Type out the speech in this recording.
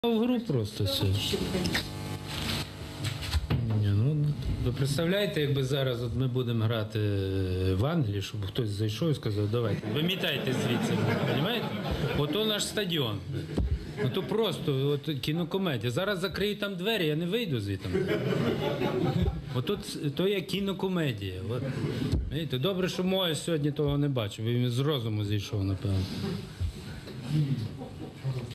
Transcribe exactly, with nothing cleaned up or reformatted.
В гру просто все. Ні, ну, ви представляєте, якби зараз от ми будемо грати в Англії, щоб хтось зайшов і сказав, давайте, вимітайте звідси, розумієте? Ото наш стадіон. Ну то просто от, кінокомедія. Зараз закриють там двері, я не вийду звідти. Ото то є кінокомедія. От. Видите, добре, що моє сьогодні того не бачив, він з розуму зійшов, напевно.